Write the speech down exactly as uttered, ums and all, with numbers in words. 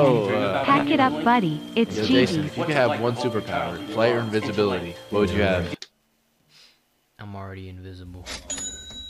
Oh, uh, Pack it up, buddy. It's yo, Jason, cheesy. if you could have one superpower, flight or invisibility, what would you have? I'm already invisible.